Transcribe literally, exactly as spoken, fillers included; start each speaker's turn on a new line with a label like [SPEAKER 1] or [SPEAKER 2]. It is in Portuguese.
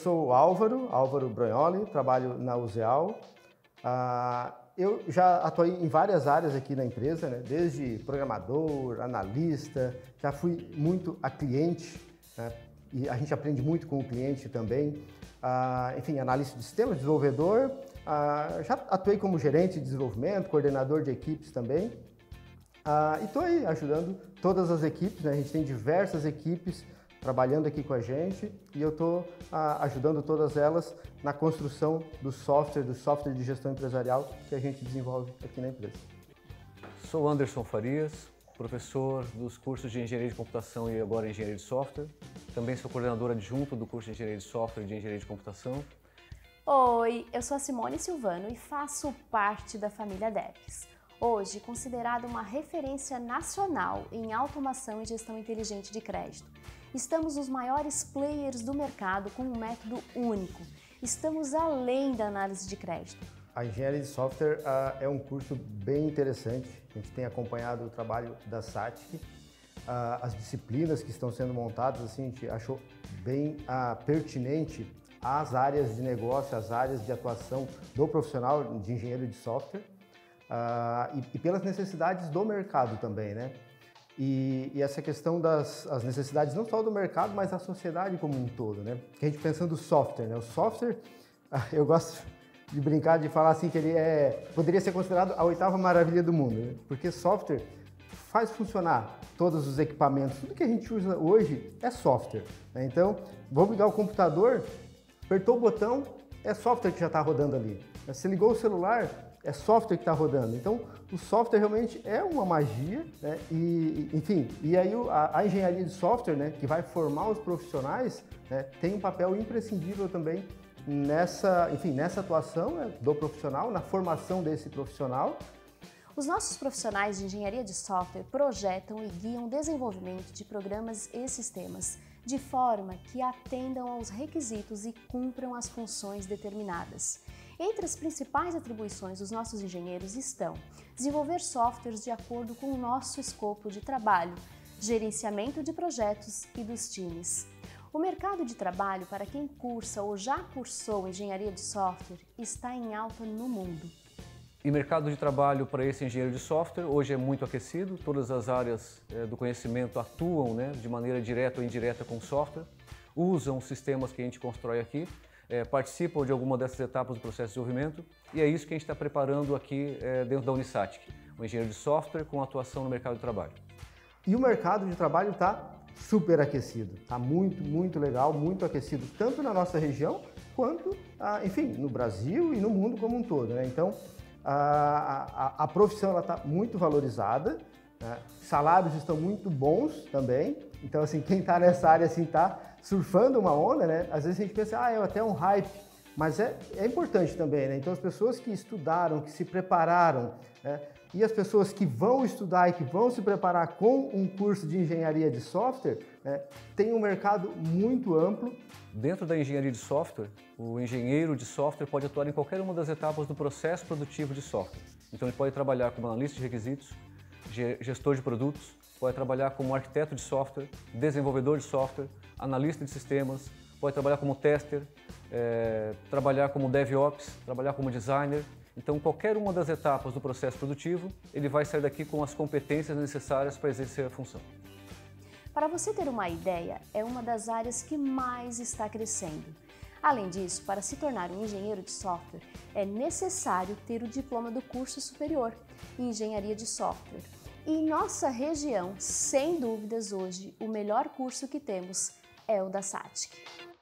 [SPEAKER 1] sou o Álvaro, Álvaro Brognoli, trabalho na Uzeal. Ah, eu já atuei em várias áreas aqui na empresa, né? Desde programador, analista, já fui muito a cliente, né? E a gente aprende muito com o cliente também. Ah, enfim, analista de sistemas, desenvolvedor, ah, já atuei como gerente de desenvolvimento, coordenador de equipes também. Ah, e estou aí ajudando todas as equipes, né? A gente tem diversas equipes trabalhando aqui com a gente e eu estou ah, ajudando todas elas na construção do software, do software de gestão empresarial que a gente desenvolve aqui na empresa.
[SPEAKER 2] Sou Anderson Farias, professor dos cursos de Engenharia de Computação e agora Engenharia de Software. Também sou coordenador adjunto do curso de Engenharia de Software e de Engenharia de Computação.
[SPEAKER 3] Oi, eu sou a Simone Silvano e faço parte da família Debs. Hoje, considerada uma referência nacional em automação e gestão inteligente de crédito. Estamos nos maiores players do mercado com um método único. Estamos além da análise de crédito.
[SPEAKER 1] A engenharia de software uh, é um curso bem interessante. A gente tem acompanhado o trabalho da SATIC. Uh, as disciplinas que estão sendo montadas, assim, a gente achou bem uh, pertinente às áreas de negócio, às áreas de atuação do profissional de engenheiro de software. Uh, e, e pelas necessidades do mercado também, né? E, e essa questão das as necessidades não só do mercado, mas da sociedade como um todo, né? Que a gente pensando no software, né? O software, eu gosto de brincar, de falar assim que ele é, poderia ser considerado a oitava maravilha do mundo, né? Porque software faz funcionar todos os equipamentos, tudo que a gente usa hoje é software, né? Então, vamos ligar o computador, apertou o botão, é software que já está rodando ali. Você ligou o celular, é software que está rodando. Então, o software realmente é uma magia, né? E, enfim, e aí a, a engenharia de software, né, que vai formar os profissionais, né, tem um papel imprescindível também nessa, enfim, nessa atuação, né, do profissional, na formação desse profissional.
[SPEAKER 3] Os nossos profissionais de engenharia de software projetam e guiam o desenvolvimento de programas e sistemas, de forma que atendam aos requisitos e cumpram as funções determinadas. Entre as principais atribuições dos nossos engenheiros estão desenvolver softwares de acordo com o nosso escopo de trabalho, gerenciamento de projetos e dos times. O mercado de trabalho para quem cursa ou já cursou engenharia de software está em alta no mundo.
[SPEAKER 2] E mercado de trabalho para esse engenheiro de software hoje é muito aquecido, todas as áreas é, do conhecimento atuam, né, de maneira direta ou indireta com o software, usam os sistemas que a gente constrói aqui, é, participam de alguma dessas etapas do processo de desenvolvimento e é isso que a gente está preparando aqui é, dentro da Unisatic, um engenheiro de software com atuação no mercado de trabalho.
[SPEAKER 1] E o mercado de trabalho está super aquecido, está muito, muito legal, muito aquecido, tanto na nossa região quanto, ah, enfim, no Brasil e no mundo como um todo, né? Então, a, a, a profissão está muito valorizada, né? Salários estão muito bons também, então, assim, quem está nessa área, assim, está surfando uma onda, né? Às vezes a gente pensa, ah, é até um hype, mas é, é importante também, né? Então, as pessoas que estudaram, que se prepararam, né? E as pessoas que vão estudar e que vão se preparar com um curso de engenharia de software, né, tem um mercado muito amplo.
[SPEAKER 2] Dentro da engenharia de software, o engenheiro de software pode atuar em qualquer uma das etapas do processo produtivo de software. Então ele pode trabalhar como analista de requisitos, gestor de produtos, pode trabalhar como arquiteto de software, desenvolvedor de software, analista de sistemas, pode trabalhar como tester, é, trabalhar como DevOps, trabalhar como designer. Então, qualquer uma das etapas do processo produtivo, ele vai sair daqui com as competências necessárias para exercer a função.
[SPEAKER 3] Para você ter uma ideia, é uma das áreas que mais está crescendo. Além disso, para se tornar um engenheiro de software, é necessário ter o diploma do curso superior em engenharia de software. E em nossa região, sem dúvidas hoje, o melhor curso que temos é o da SATIC.